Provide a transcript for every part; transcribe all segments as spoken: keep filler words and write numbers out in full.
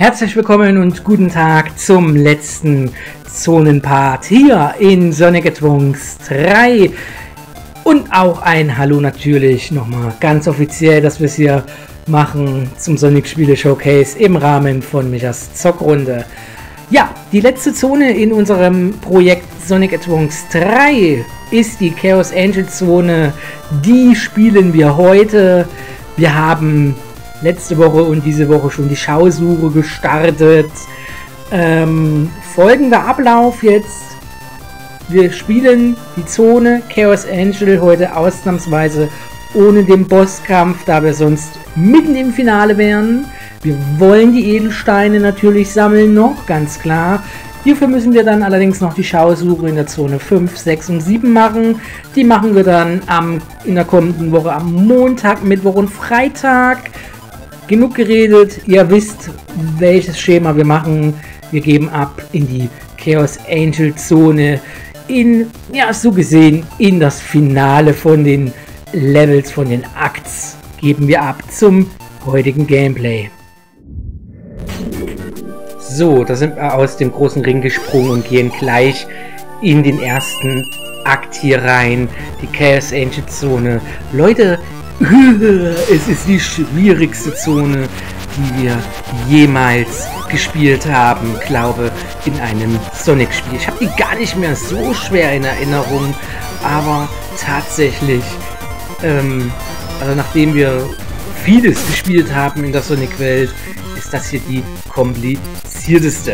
Herzlich willkommen und guten Tag zum letzten Zonenpart hier in Sonic Advance drei. Und auch ein Hallo natürlich nochmal ganz offiziell, dass wir es hier machen zum Sonic Spiele Showcase im Rahmen von Michas Zockrunde. Ja, die letzte Zone in unserem Projekt Sonic Advance drei ist die Chaos Angel Zone. Die spielen wir heute. Wir haben letzte Woche und diese Woche schon die Schausuche gestartet. Ähm, folgender Ablauf jetzt. Wir spielen die Zone Chaos Angel heute ausnahmsweise ohne den Bosskampf, da wir sonst mitten im Finale wären. Wir wollen die Edelsteine natürlich sammeln noch, ganz klar. Hierfür müssen wir dann allerdings noch die Schausuche in der Zone fünf, sechs und sieben machen. Die machen wir dann am, in der kommenden Woche am Montag, Mittwoch und Freitag. Genug geredet, ihr wisst, welches Schema wir machen. Wir geben ab in die Chaos Angel Zone, in, ja so gesehen, in das Finale von den Levels, von den Akts, geben wir ab zum heutigen Gameplay. So, da sind wir aus dem großen Ring gesprungen und gehen gleich in den ersten Akt hier rein, die Chaos Angel Zone. Leute, es ist die schwierigste Zone, die wir jemals gespielt haben, glaube in einem Sonic-Spiel. Ich habe die gar nicht mehr so schwer in Erinnerung, aber tatsächlich, ähm, also nachdem wir vieles gespielt haben in der Sonic-Welt, ist das hier die komplizierteste.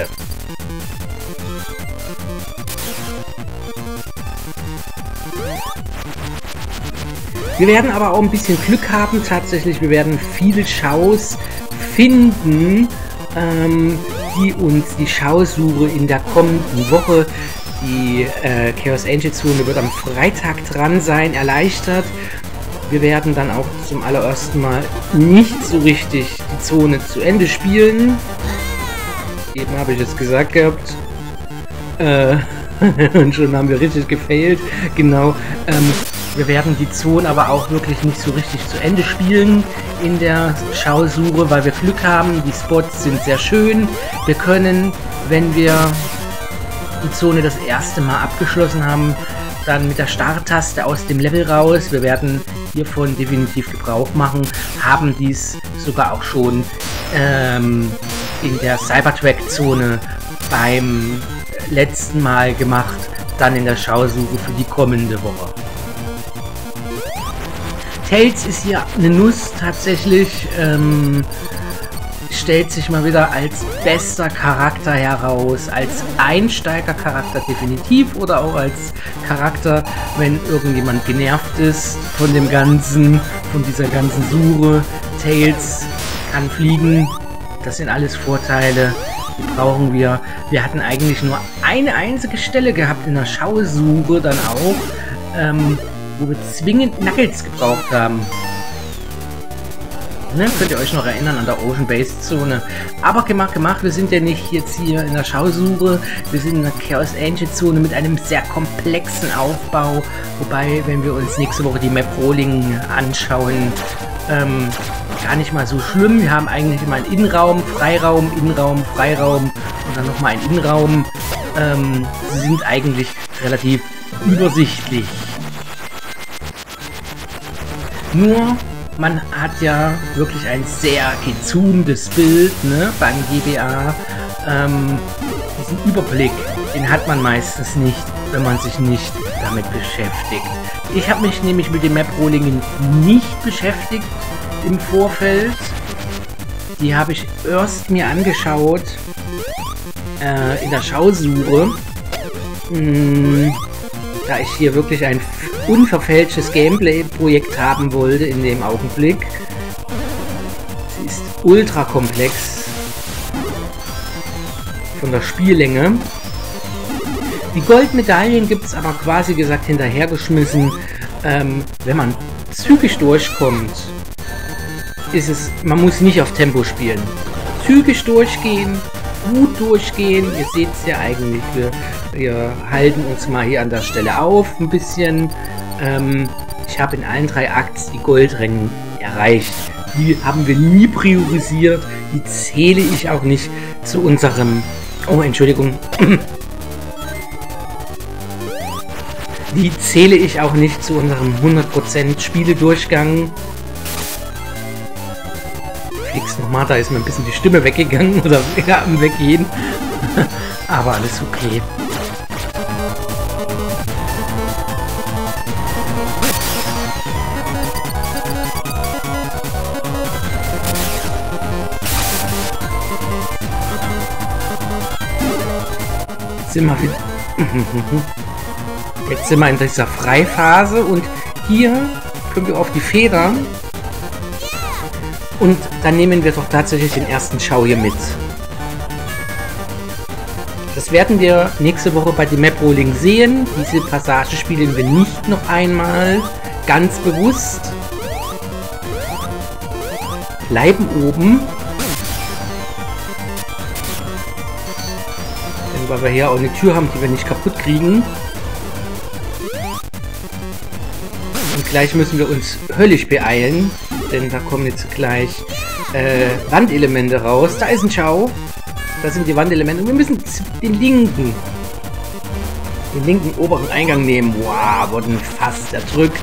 Wir werden aber auch ein bisschen Glück haben, tatsächlich. Wir werden viele Schaus finden, ähm, die uns die Schausuche in der kommenden Woche, die äh, Chaos Angel Zone wird am Freitag dran sein, erleichtert. Wir werden dann auch zum allerersten Mal nicht so richtig die Zone zu Ende spielen. Eben habe ich es gesagt gehabt. Äh, und schon haben wir richtig gefailt. Genau. Ähm, wir werden die Zone aber auch wirklich nicht so richtig zu Ende spielen in der Schausuche, weil wir Glück haben. Die Spots sind sehr schön. Wir können, wenn wir die Zone das erste Mal abgeschlossen haben, dann mit der Starttaste aus dem Level raus. Wir werden hiervon definitiv Gebrauch machen. Haben dies sogar auch schon ähm, in der Cybertrack-Zone beim letzten Mal gemacht. Dann in der Schausuche für die kommende Woche. Tails ist hier eine Nuss tatsächlich. Ähm, stellt sich mal wieder als bester Charakter heraus, als Einsteigercharakter definitiv oder auch als Charakter, wenn irgendjemand genervt ist von dem Ganzen, von dieser ganzen Suche. Tails kann fliegen, das sind alles Vorteile, die brauchen wir. Wir hatten eigentlich nur eine einzige Stelle gehabt in der Schausuche dann auch, ähm, wo wir zwingend Knuckles gebraucht haben. Ne, könnt ihr euch noch erinnern an der Ocean Base Zone. Aber gemacht, gemacht, wir sind ja nicht jetzt hier in der Schausuche, wir sind in der Chaos Angel Zone mit einem sehr komplexen Aufbau. Wobei, wenn wir uns nächste Woche die Map Rolling anschauen, ähm, gar nicht mal so schlimm. Wir haben eigentlich immer einen Innenraum, Freiraum, Innenraum, Freiraum und dann nochmal einen Innenraum. Ähm, sie sind eigentlich relativ übersichtlich. Nur, man hat ja wirklich ein sehr gezoomtes Bild, ne, beim G B A. Ähm, diesen Überblick, den hat man meistens nicht, wenn man sich nicht damit beschäftigt. Ich habe mich nämlich mit dem Map-Rolling nicht beschäftigt im Vorfeld. Die habe ich erst mir angeschaut äh, in der Schausuche. Hm, da ich hier wirklich ein unverfälschtes Gameplay-Projekt haben wollte in dem Augenblick. Sie ist ultra komplex von der Spiellänge. Die Goldmedaillen gibt es aber quasi gesagt hinterhergeschmissen. Ähm, wenn man zügig durchkommt, ist es, man muss nicht auf Tempo spielen. Zügig durchgehen, gut durchgehen. Ihr seht es ja eigentlich, wir, wir halten uns mal hier an der Stelle auf ein bisschen. Ähm, ich habe in allen drei Akts die Goldränge erreicht. Die haben wir nie priorisiert. Die zähle ich auch nicht zu unserem... Oh, Entschuldigung. Die zähle ich auch nicht zu unserem hundert Prozent Spieledurchgang. Fix nochmal, da ist mir ein bisschen die Stimme weggegangen oder ja, am Weggehen. Aber alles okay. Sind wir wieder. Jetzt sind wir in dieser Freiphase und hier können wir auf die Federn und dann nehmen wir doch tatsächlich den ersten Schau hier mit. Das werden wir nächste Woche bei dem Map Rolling sehen. Diese Passage spielen wir nicht noch einmal, ganz bewusst. Bleiben oben. Denn weil wir hier auch eine Tür haben, die wir nicht kaputt kriegen. Und gleich müssen wir uns höllisch beeilen, denn da kommen jetzt gleich äh, Wandelemente raus. Da ist ein Schau. Da sind die Wandelemente. Und wir müssen den linken, den linken oberen Eingang nehmen. Wow, wurden fast erdrückt.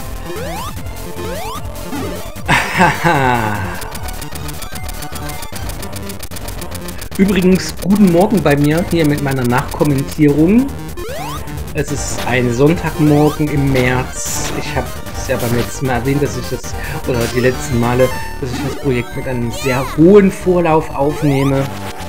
Übrigens, guten Morgen bei mir hier mit meiner Nachkommentierung. Es ist ein Sonntagmorgen im März. Ich habe es ja beim letzten Mal erwähnt, dass ich das, oder die letzten Male, dass ich das Projekt mit einem sehr hohen Vorlauf aufnehme.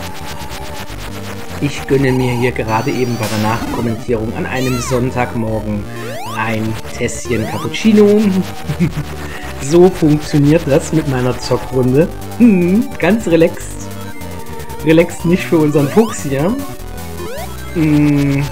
Ich gönne mir hier gerade eben bei der Nachkommentierung an einem Sonntagmorgen ein Tässchen Cappuccino. So funktioniert das mit meiner Zockrunde. Hm, ganz relaxed. Relaxed nicht für unseren Fuchs hier. Hm.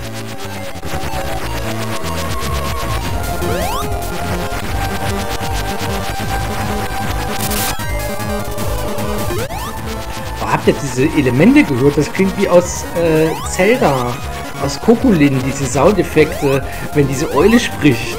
Habt ihr diese Elemente gehört? Das klingt wie aus äh, Zelda, aus Kokolin, diese Soundeffekte, wenn diese Eule spricht.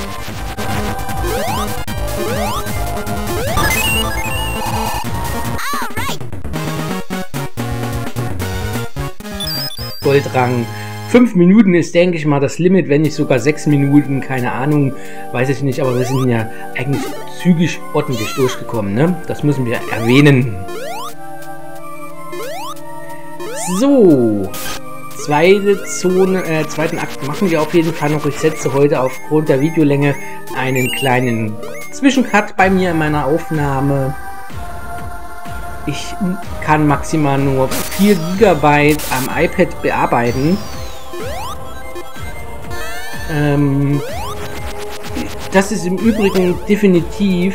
Goldrang. Fünf Minuten ist, denke ich mal, das Limit, wenn nicht sogar sechs Minuten, keine Ahnung, weiß ich nicht, aber wir sind ja eigentlich zügig ordentlich durchgekommen, ne? Das müssen wir erwähnen. So, zweite Zone, äh, zweiten Akt machen wir auf jeden Fall noch. Ich setze heute aufgrund der Videolänge einen kleinen Zwischencut bei mir in meiner Aufnahme. Ich kann maximal nur vier Gigabyte am iPad bearbeiten. Ähm, das ist im Übrigen definitiv...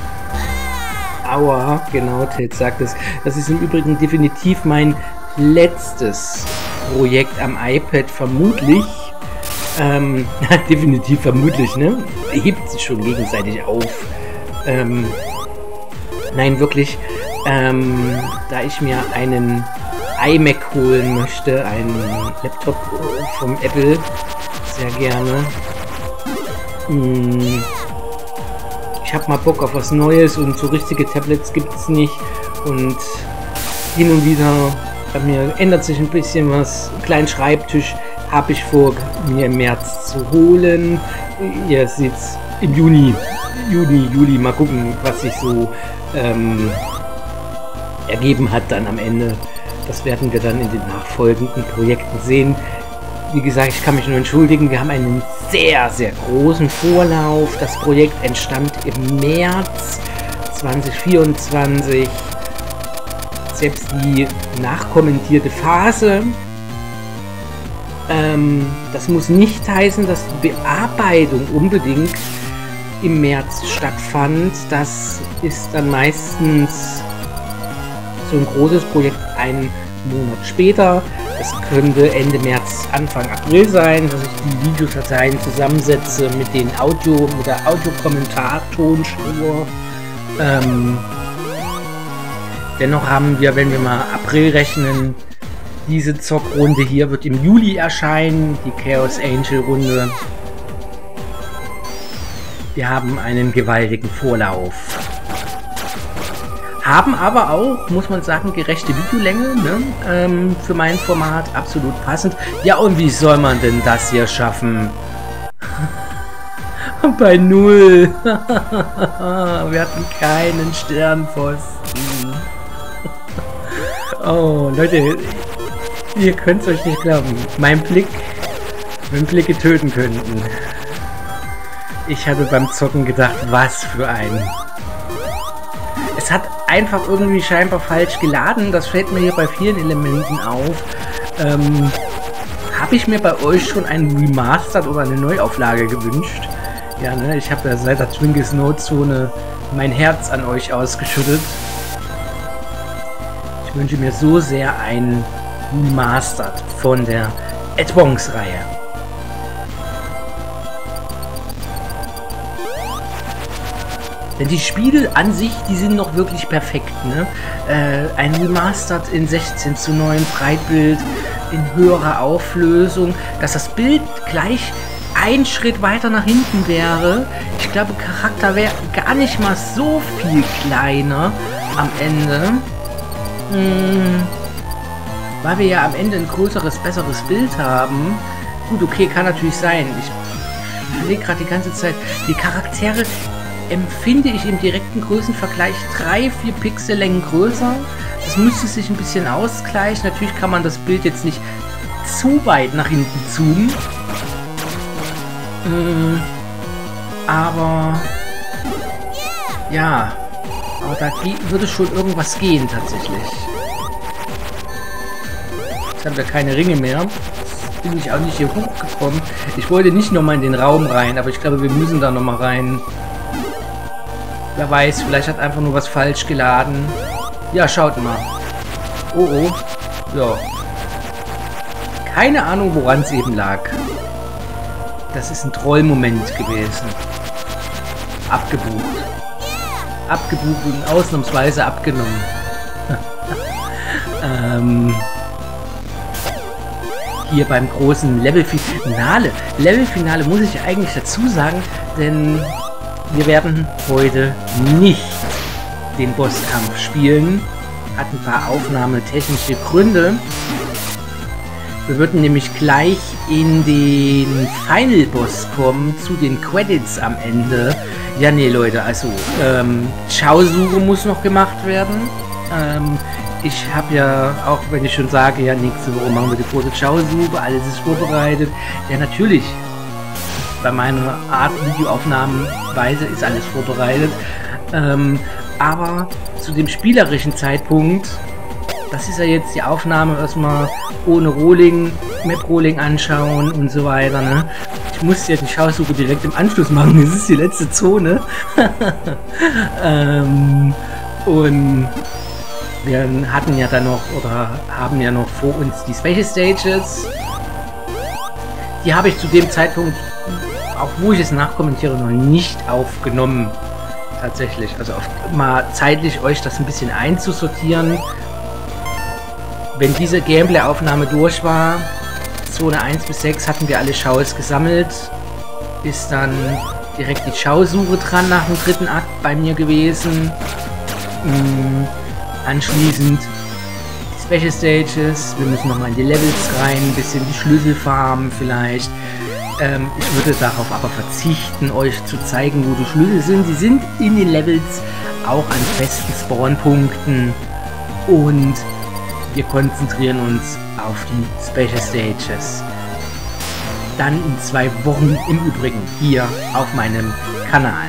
Aua, genau, Ted sagt es. Das ist im Übrigen definitiv mein letztes Projekt am iPad, vermutlich. Ähm, definitiv vermutlich, ne? Hebt sich schon gegenseitig auf. Ähm, nein, wirklich. Ähm, da ich mir einen iMac holen möchte, einen Laptop vom Apple, sehr gerne. Hm, ich habe mal Bock auf was Neues und so richtige Tablets gibt es nicht. Und hin und wieder bei mir ändert sich ein bisschen was. Einen kleinen Schreibtisch habe ich vor, mir im März zu holen. Ihr seht es im Juni, Juni, Juli. Mal gucken, was sich so ähm, ergeben hat dann am Ende. Das werden wir dann in den nachfolgenden Projekten sehen. Wie gesagt, ich kann mich nur entschuldigen. Wir haben einen sehr, sehr großen Vorlauf. Das Projekt entstand im März zweitausendvierundzwanzig. Selbst die nachkommentierte Phase. Ähm, das muss nicht heißen, dass die Bearbeitung unbedingt im März stattfand. Das ist dann meistens so ein großes Projekt einen Monat später. Es könnte Ende März, Anfang April sein, dass ich die Videodateien zusammensetze mit den Audio, mit der Audiokommentar-Tonspur. Ähm, dennoch haben wir, wenn wir mal April rechnen, diese Zockrunde hier wird im Juli erscheinen, die Chaos Angel Runde. Wir haben einen gewaltigen Vorlauf. Haben aber auch, muss man sagen, gerechte Videolänge, ne? ähm, für mein Format absolut passend. Ja, und wie soll man denn das hier schaffen? Bei null. Wir hatten keinen Sternpfosten. Oh, Leute, ihr könnt es euch nicht glauben. Mein Blick, wenn Blicke töten könnten. Ich hatte beim Zocken gedacht, was für ein... Es hat einfach irgendwie scheinbar falsch geladen. Das fällt mir hier bei vielen Elementen auf. Ähm, habe ich mir bei euch schon ein Remastered oder eine Neuauflage gewünscht? Ja, ne, ich habe ja seit der Twinkle Snow Zone mein Herz an euch ausgeschüttet. Ich wünsche mir so sehr ein Remastered von der Advance-Reihe. Denn die Spiele an sich, die sind noch wirklich perfekt, ne? Äh, ein Remastered in sechzehn zu neun Breitbild, in höherer Auflösung, dass das Bild gleich ein Schritt weiter nach hinten wäre. Ich glaube, Charakter wäre gar nicht mal so viel kleiner am Ende. Hm, weil wir ja am Ende ein größeres, besseres Bild haben. Gut, okay, kann natürlich sein. Ich überlege gerade die ganze Zeit, die Charaktere empfinde ich im direkten Größenvergleich drei, vier Pixellängen größer. Das müsste sich ein bisschen ausgleichen. Natürlich kann man das Bild jetzt nicht zu weit nach hinten zoomen. Ähm, aber ja, aber da würde schon irgendwas gehen tatsächlich. Jetzt haben wir keine Ringe mehr. Jetzt bin ich auch nicht hier hochgekommen. Ich wollte nicht nochmal in den Raum rein, aber ich glaube, wir müssen da nochmal rein. Wer weiß, vielleicht hat einfach nur was falsch geladen. Ja, schaut mal. Oh, oh. Ja. Keine Ahnung, woran es eben lag. Das ist ein Trollmoment gewesen. Abgebucht. Abgebucht und ausnahmsweise abgenommen. ähm, hier beim großen Levelfinale. Levelfinale muss ich eigentlich dazu sagen, denn wir werden heute nicht den Bosskampf spielen. Hat ein paar aufnahmetechnische Gründe. Wir würden nämlich gleich in den Final Boss kommen, zu den Credits am Ende. Ja, nee, Leute, also ähm, Schausuche muss noch gemacht werden. Ähm, ich habe ja, auch wenn ich schon sage, ja, nächste Woche machen wir die große Schausuche, alles ist vorbereitet. Ja, natürlich. Bei meiner Art Videoaufnahmenweise ist alles vorbereitet. Ähm, aber zu dem spielerischen Zeitpunkt, das ist ja jetzt die Aufnahme erstmal ohne Rolling, Map-Rolling anschauen und so weiter. Ne? Ich muss ja die Schausuche direkt im Anschluss machen, das ist die letzte Zone. ähm, und wir hatten ja dann noch, oder haben ja noch vor uns die Special Stages. Die habe ich zu dem Zeitpunkt, auch wo ich es nachkommentiere, noch nicht aufgenommen. Tatsächlich. Also auf, mal zeitlich euch das ein bisschen einzusortieren. Wenn diese Gameplay-Aufnahme durch war, Zone eins bis sechs hatten wir alle Schaus gesammelt. Ist dann direkt die Schausuche dran nach dem dritten Akt bei mir gewesen. Mhm. Anschließend die Special Stages. Wir müssen nochmal in die Levels rein, ein bisschen die Schlüssel farmen vielleicht. Ähm, ich würde darauf aber verzichten, euch zu zeigen, wo die Schlüssel sind. Sie sind in den Levels auch an festen Spawnpunkten. Und wir konzentrieren uns auf die Special Stages. Dann in zwei Wochen im Übrigen hier auf meinem Kanal.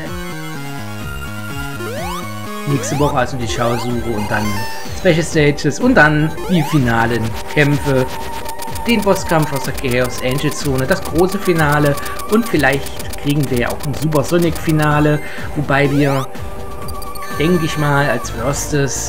Nächste Woche also die Schausuche und dann Special Stages und dann die finalen Kämpfe. Den Bosskampf aus der Chaos Angel Zone, das große Finale und vielleicht kriegen wir ja auch ein Super Sonic Finale, wobei wir, denke ich mal, als erstes,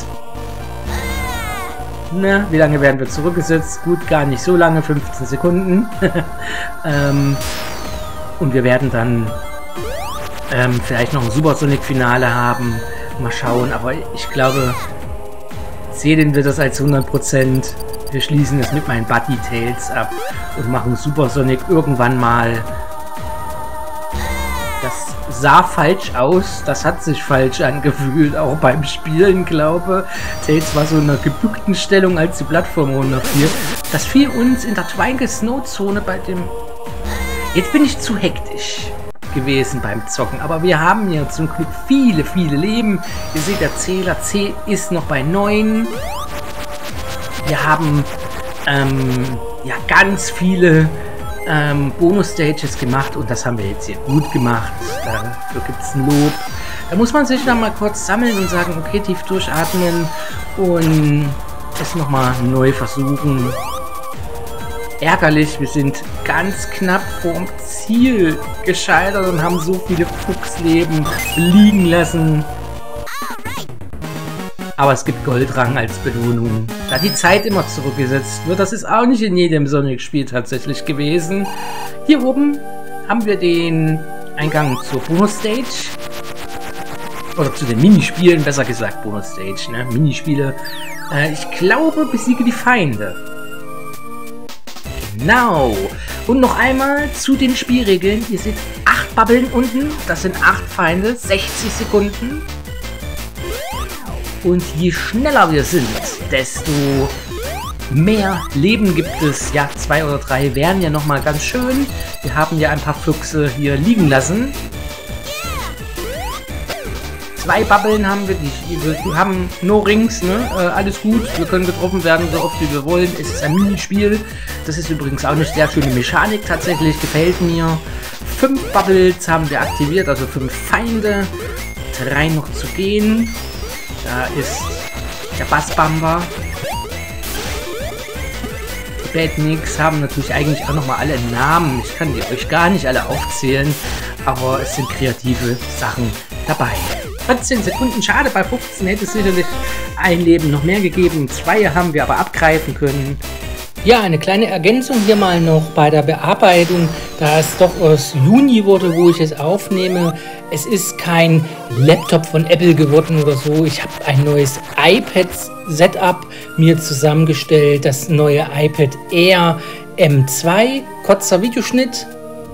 na, wie lange werden wir zurückgesetzt? Gut, gar nicht so lange, fünfzehn Sekunden. ähm, und wir werden dann ähm, vielleicht noch ein Super Sonic Finale haben. Mal schauen, aber ich glaube, sehen wir das als hundert Prozent. Wir schließen es mit meinen Buddy Tales ab und machen Super Sonic irgendwann mal das sah falsch aus. Das hat sich falsch angefühlt, auch beim Spielen, glaube ich. Tails war so in einer gebückten Stellung, als die Plattform runterfiel. Das fiel uns in der Twinkle Snow Zone bei dem... Jetzt bin ich zu hektisch gewesen beim Zocken, aber wir haben ja zum Glück viele, viele Leben. Ihr seht, der Zähler C ist noch bei neun. Wir haben ähm, ja ganz viele ähm, Bonus-Stages gemacht und das haben wir jetzt hier gut gemacht. Dafür gibt es ein Lob. Da muss man sich dann mal kurz sammeln und sagen, okay, tief durchatmen und es nochmal neu versuchen. Ärgerlich, wir sind ganz knapp vorm Ziel gescheitert und haben so viele Fuchsleben liegen lassen. Aber es gibt Goldrang als Belohnung. Da die Zeit immer zurückgesetzt wird, das ist auch nicht in jedem Sonic-Spiel tatsächlich gewesen. Hier oben haben wir den Eingang zur Bonus-Stage. Oder zu den Minispielen, besser gesagt Bonus-Stage, ne? Minispiele. Äh, ich glaube, besiege die Feinde. Genau. Und noch einmal zu den Spielregeln. Ihr seht acht Babbeln unten. Das sind acht Feinde. sechzig Sekunden. Und je schneller wir sind, desto mehr Leben gibt es. Ja, zwei oder drei wären ja nochmal ganz schön. Wir haben ja ein paar Füchse hier liegen lassen. Zwei Babbeln haben wir, die, wir haben no Rings, ne? Äh, alles gut, wir können getroffen werden, so oft wie wir wollen. Es ist ein Minispiel. Das ist übrigens auch eine sehr schöne Mechanik tatsächlich, gefällt mir. Fünf Bubbles haben wir aktiviert, also fünf Feinde. Drei noch zu gehen. Da ist der Bassbamba. Die Badniks haben natürlich eigentlich auch nochmal alle Namen. Ich kann die euch gar nicht alle aufzählen, aber es sind kreative Sachen dabei. vierzehn Sekunden, schade, bei fünfzehn hätte es sicherlich ein Leben noch mehr gegeben. Zwei haben wir aber abgreifen können. Ja, eine kleine Ergänzung hier mal noch bei der Bearbeitung, da es doch aus Juni wurde, wo ich es aufnehme. Es ist kein Laptop von Apple geworden oder so. Ich habe ein neues iPad-Setup mir zusammengestellt, das neue iPad Air M zwei, kurzer Videoschnitt.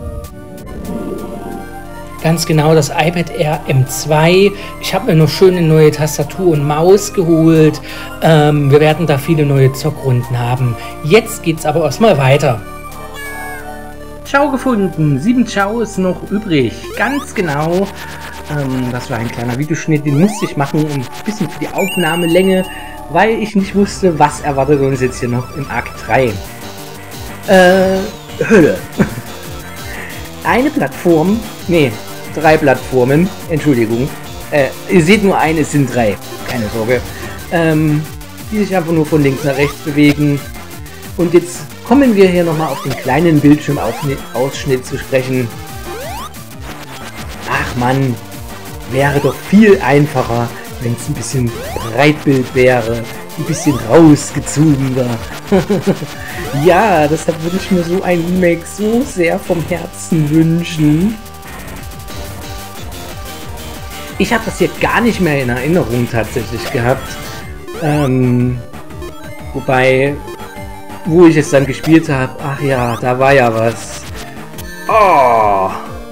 Ganz genau, das iPad Air M zwei. Ich habe mir noch schöne neue Tastatur und Maus geholt. Ähm, wir werden da viele neue Zockrunden haben. Jetzt geht's aber erstmal weiter. Ciao gefunden. Sieben Ciao ist noch übrig. Ganz genau. Ähm, das war ein kleiner Videoschnitt. Den musste ich machen, um ein bisschen für die Aufnahmelänge, weil ich nicht wusste, was erwartet uns jetzt hier noch im Akt drei. Äh, Hölle. Eine Plattform. Nee. Drei Plattformen, Entschuldigung. Äh, ihr seht nur eine, es sind drei. Keine Sorge. Ähm, die sich einfach nur von links nach rechts bewegen. Und jetzt kommen wir hier nochmal auf den kleinen Bildschirmausschnitt zu sprechen. Ach Mann, wäre doch viel einfacher, wenn es ein bisschen Breitbild wäre. Ein bisschen rausgezogener. Ja, deshalb würde ich mir so ein Remake so sehr vom Herzen wünschen. Ich habe das hier gar nicht mehr in Erinnerung tatsächlich gehabt. Ähm, wobei, wo ich es dann gespielt habe, ach ja, da war ja was. Oh,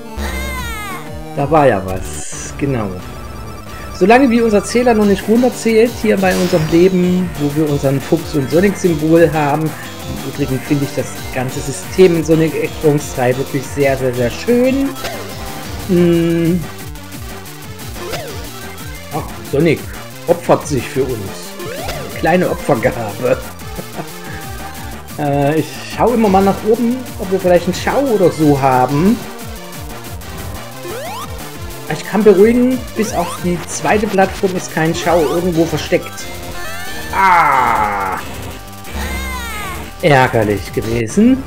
da war ja was, genau. Solange wie unser Zähler noch nicht runterzählt, hier bei unserem Leben, wo wir unseren Fuchs- und Sonic-Symbol haben. Im Übrigen finde ich das ganze System in Sonic X drei wirklich sehr, sehr, sehr schön. Hm. Ach, Sonic opfert sich für uns. Kleine Opfergabe. äh, ich schaue immer mal nach oben, ob wir vielleicht einen Schau oder so haben. Ich kann beruhigen, bis auf die zweite Plattform ist kein Schau irgendwo versteckt. Ah! Ärgerlich gewesen.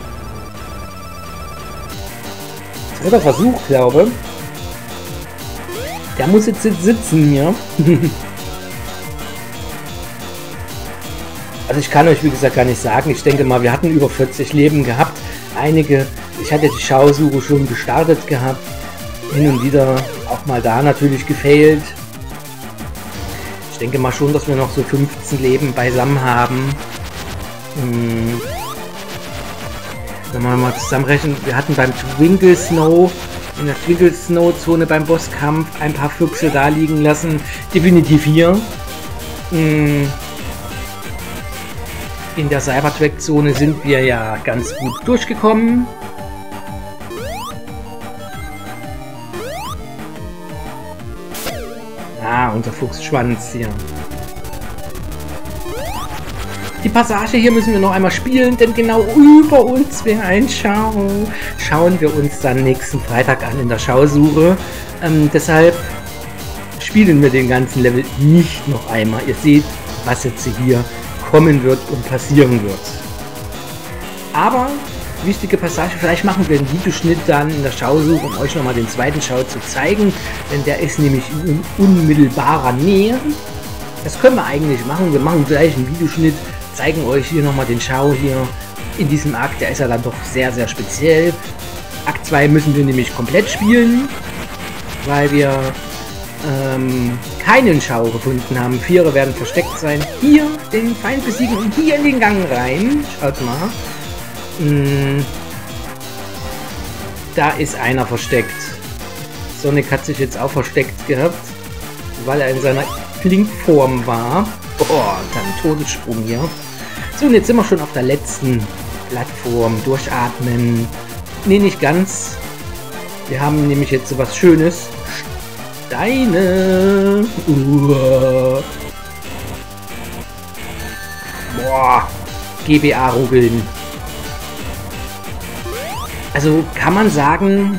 Dritter Versuch, glaube ich. Der muss jetzt sitzen hier. Also ich kann euch wie gesagt gar nicht sagen. Ich denke mal, wir hatten über vierzig Leben gehabt. Einige, ich hatte die Schausuche schon gestartet gehabt. Hin und wieder auch mal da natürlich gefailt. Ich denke mal schon, dass wir noch so fünfzehn Leben beisammen haben. Hm. Wenn wir mal zusammenrechnen, wir hatten beim Twinkle Snow in der Twinkle Snow Zone beim Bosskampf ein paar Füchse da liegen lassen. Definitiv hier. In der Cybertrack Zone sind wir ja ganz gut durchgekommen. Ah, unser Fuchsschwanz hier. Die Passage hier müssen wir noch einmal spielen, denn genau über uns wäre ein Schau. Schauen wir uns dann nächsten Freitag an in der Schausuche. Ähm, deshalb spielen wir den ganzen Level nicht noch einmal. Ihr seht, was jetzt hier kommen wird und passieren wird. Aber wichtige Passage, vielleicht machen wir einen Videoschnitt dann in der Schausuche, um euch nochmal den zweiten Schau zu zeigen, denn der ist nämlich in unmittelbarer Nähe. Das können wir eigentlich machen. Wir machen gleich einen Videoschnitt, zeigen euch hier nochmal den Schau hier in diesem Akt. Der ist ja dann doch sehr, sehr speziell. Akt zwei müssen wir nämlich komplett spielen, weil wir ähm, keinen Schau gefunden haben. Viere werden versteckt sein. Hier den Feind besiegen und hier in den Gang rein. Schaut mal. Hm, da ist einer versteckt. Sonic hat sich jetzt auch versteckt gehabt, weil er in seiner Klinkform war. Oh, dann Todessprung hier. So, und jetzt sind wir schon auf der letzten Plattform. Durchatmen. Ne, nicht ganz. Wir haben nämlich jetzt so was Schönes. Steine. Uah. Boah. G B A-Rugeln. Also kann man sagen,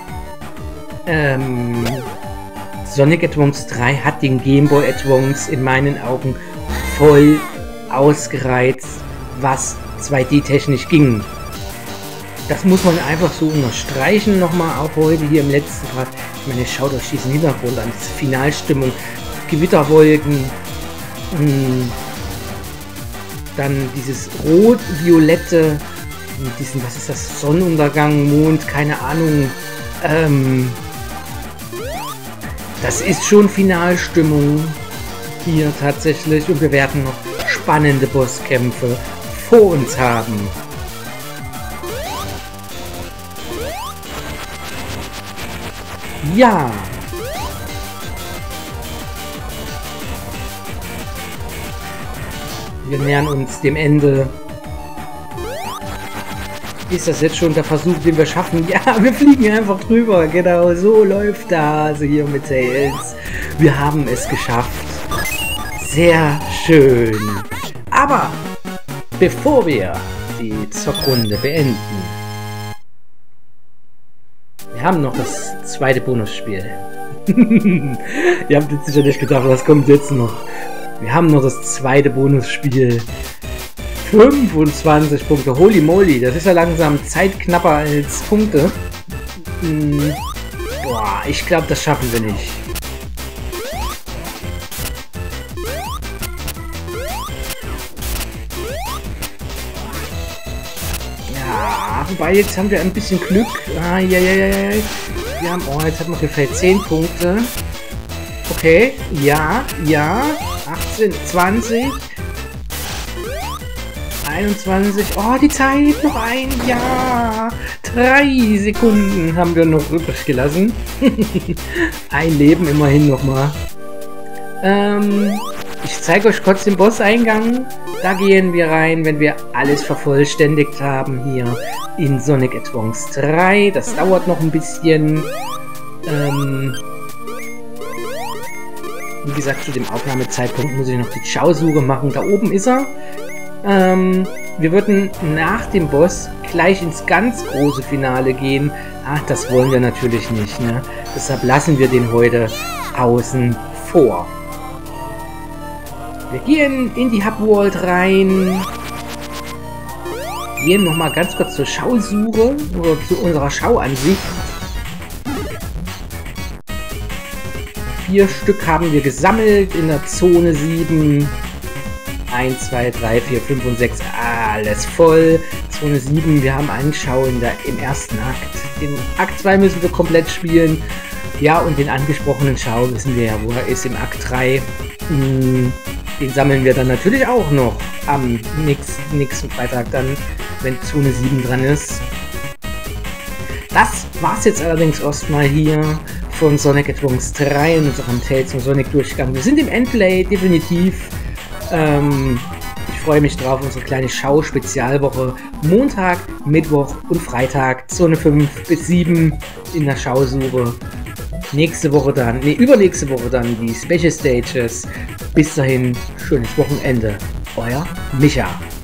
ähm, Sonic Advance drei hat den Game Boy Advance in meinen Augen voll ausgereizt, was zwei D-technisch ging. Das muss man einfach so unterstreichen nochmal, auch heute hier im letzten Part. Ich meine, schaut euch diesen Hintergrund an, diese Finalstimmung, Gewitterwolken, mh, dann dieses rot-violette, mit diesem, was ist das, Sonnenuntergang, Mond, keine Ahnung, ähm, das ist schon Finalstimmung hier tatsächlich und wir werden noch spannende Bosskämpfe vor uns haben. Ja. Wir nähern uns dem Ende. Ist das jetzt schon der Versuch, den wir schaffen? Ja, wir fliegen einfach drüber. Genau, so läuft das hier mit Tails. Wir haben es geschafft. Sehr schön. Aber bevor wir die Zockrunde beenden, wir haben noch das zweite Bonusspiel. Ihr habt jetzt sicher nicht gedacht, was kommt jetzt noch. Wir haben noch das zweite Bonusspiel. fünfundzwanzig Punkte. Holy moly, das ist ja langsam zeitknapper als Punkte. Hm. Boah, ich glaube, das schaffen wir nicht. Ja, wobei jetzt haben wir ein bisschen Glück. Ah, ja, ja, ja, ja. Wir haben, oh, jetzt hat man gefällt zehn Punkte. Okay, ja, ja. achtzehn, zwanzig. einundzwanzig. Oh, die Zeit. Noch ein Jahr. Drei Sekunden haben wir noch übrig gelassen. Ein Leben immerhin nochmal. Ähm, ich zeige euch kurz den Bosseingang. Da gehen wir rein, wenn wir alles vervollständigt haben hier in Sonic Advance drei. Das dauert noch ein bisschen. Ähm, wie gesagt, zu dem Aufnahmezeitpunkt muss ich noch die Schausuche machen. Da oben ist er. Ähm, wir würden nach dem Boss gleich ins ganz große Finale gehen. Ach, das wollen wir natürlich nicht, ne? Deshalb lassen wir den heute außen vor. Wir gehen in die Hub World rein. Gehen nochmal ganz kurz zur Schausuche oder zu unserer Schauansicht. Vier Stück haben wir gesammelt in der Zone sieben. eins, zwei, drei, vier, fünf und sechs. Alles voll. Zone sieben. Wir haben einen Schau in der, im ersten Akt. Den Akt zwei müssen wir komplett spielen. Ja, und den angesprochenen Schau wissen wir ja, wo er ist im Akt drei. Den sammeln wir dann natürlich auch noch am nächsten, nächsten Freitag dann, wenn Zone sieben dran ist. Das war's jetzt allerdings erstmal hier von Sonic Advance drei in unserem Tales from Sonic Durchgang. Wir sind im Endplay, definitiv. Ähm, ich freue mich drauf, unsere kleine Schau-Spezialwoche. Montag, Mittwoch und Freitag, Zone fünf bis sieben in der Schausuche. Nächste Woche dann, nee, übernächste Woche dann die Special Stages. Bis dahin, schönes Wochenende. Euer Micha.